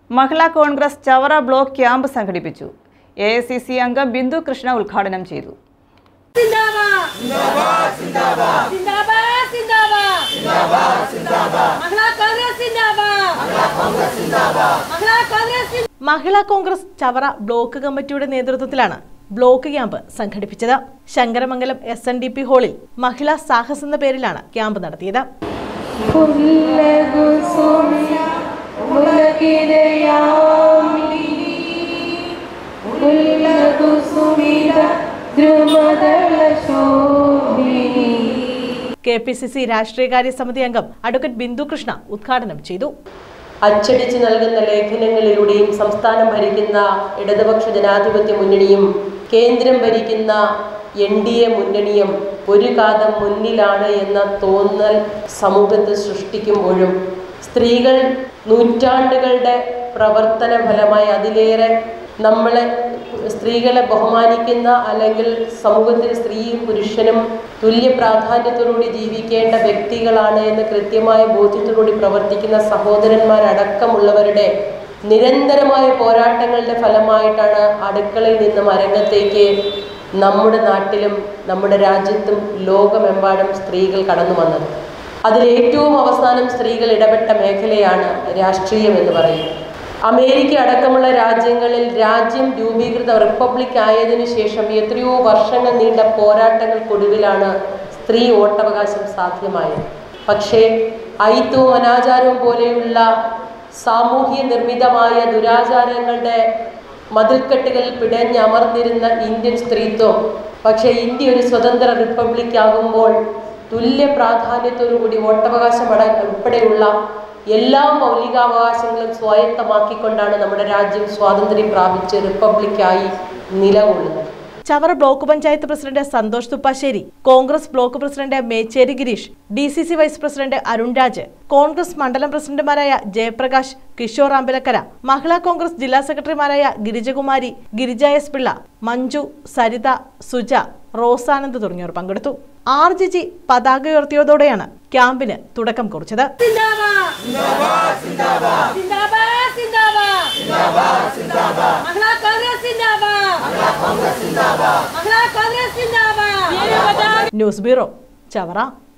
മഹിളാ Congress Chavara block camp സംഘടിപ്പിച്ചു. AICC അംഗം ബിന്ദു കൃഷ്ണ ഉദ്ഘാടനം ചെയ്തു. മഹിളാ കോൺഗ്രസ് ചവറ ബ്ലോക്ക് കമ്മിറ്റിയുടെ നേതൃത്വത്തിലാണ് ബ്ലോക്ക് ക്യാമ്പ് സംഘടിപ്പിച്ചത്. ശങ്കരമംഗലം SNDP ഹാളിൽ മഹിളാ സാഹസ് എന്ന പേരിലാണ് ക്യാമ്പ് നടത്തിയത്. KPCC രാഷ്ട്രീയകാര്യ സമിതി അംഗം അഡ്വക്കേറ്റ് ബിന്ദു കൃഷ്ണ ഉദ്ഘാടനം ചെയ്തു. അച്ചടിച്ച് നൽകുന്ന ലേഖനങ്ങളിലൂടെയും സംസ്ഥാനം ഭരിക്കുന്ന ഇടതുപക്ഷ ജനാധിപത്യ മുന്നണിയും കേന്ദ്രം ഭരിക്കുന്ന NDA മുന്നണിയും ഒരു കാതം മുന്നിലാണ് എന്ന തോന്നൽ സമൂഹത്തിൽ സൃഷ്ടിക്കുമ്പോഴും സ്ത്രീകൾ നൂറ്റാണ്ടുകളുടെ പ്രവർത്തന ഫലമായി അതിലേറെ നമ്മളെ സ്ത്രീകളെ ബഹുമാനിക്കുന്ന അല്ലെങ്കിൽ സമൂഹത്തിൽ സ്ത്രീയും പുരുഷനും തുല്യ പ്രാധാന്യത്തോടുകൂടി ജീവിക്കേണ്ട വ്യക്തികളാണ് എന്ന് കൃത്യമായ ബോധ്യത്തോടുകൂടി പ്രവർത്തിക്കുന്ന സഹോദരന്മാരടക്കമുള്ളവരുടെ നിരന്തരമായ പോരാട്ടങ്ങളുടെ ഫലമായിട്ടാണ് അടുക്കളയിൽ നിന്നും അരങ്ങത്തേക്ക് നമ്മുടെ നാട്ടിലും നമ്മുടെ രാജ്യത്തും ലോകമെമ്പാടും സ്ത്രീകൾ കടന്നു വന്നത്. അതിലേറ്റവും അവസാനം സ്ത്രീകൾ ഇടപെട്ട മേഖലയാണ് രാഷ്ട്രീയം എന്ന് പറയുന്നത്. അമേരിക്ക അടക്കമുള്ള രാജ്യങ്ങളിൽ രാജ്യം രൂപീകൃത റിപ്പബ്ലിക് ആയതിനു ശേഷം എത്രയോ വർഷങ്ങൾ നീണ്ട പോരാട്ടങ്ങൾക്കൊടുവിലാണ് സ്ത്രീ വോട്ടവകാശം സാധ്യമായത്. പക്ഷേ അയിത്തവും അനാചാരവും പോലെയുള്ള സാമൂഹ്യ നിർമ്മിതമായ ദുരാചാരങ്ങളുടെ മതിൽക്കെട്ടുകളിൽ പിടഞ്ഞമർന്നിരുന്ന ഇന്ത്യൻ സ്ത്രീത്വം പക്ഷേ ഇന്ത്യ ഒരു സ്വതന്ത്ര റിപ്പബ്ലിക് ആകുമ്പോൾ തുല്യ പ്രാധാന്യത്തോടുകൂടി വോട്ടവകാശം ഉൾപ്പെടെയുള്ള എല്ലാ മൗലികാവകാശങ്ങളും സ്വായത്തമാക്കിക്കൊണ്ടാണ് നമ്മുടെ രാജ്യം സ്വാതന്ത്ര്യം പ്രാപിച്ച് റിപ്പബ്ലിക്കായി നിലകൊള്ളുന്നത്. Chavara block panchayat president Santhosh Thuppassery, Congress block president Mechery Gireesh, DCC vice president Arun Raj, Congress മണ്ഡലം പ്രസിഡന്റുമാരായ ജയപ്രകാശ്, കിഷോർ അമ്പലക്കര, മഹിളാ കോൺഗ്രസ് ജില്ലാ സെക്രട്ടറിമാരായ ഗിരിജകുമാരി, ഗിരിജ S പിള്ള, മഞ്ജു, സരിത, സുജ, റോസാനന്ദ് തുടങ്ങിയവർ പങ്കെടുത്തു. RGG പതാക ഉയർത്തിയതോടെയാണ് ക്യാമ്പിന് തുടക്കം കുറിച്ചത്. News bureau, Chavara.